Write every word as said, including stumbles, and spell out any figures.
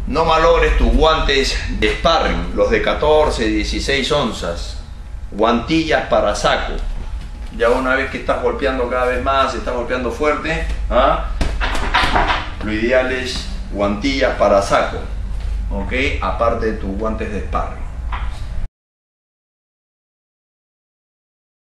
No malogres tus guantes de sparring, los de catorce, dieciséis onzas, guantillas para saco. Ya una vez que estás golpeando cada vez más, estás golpeando fuerte, ¿ah? Lo ideal es guantillas para saco, ¿ok? Aparte de tus guantes de sparring.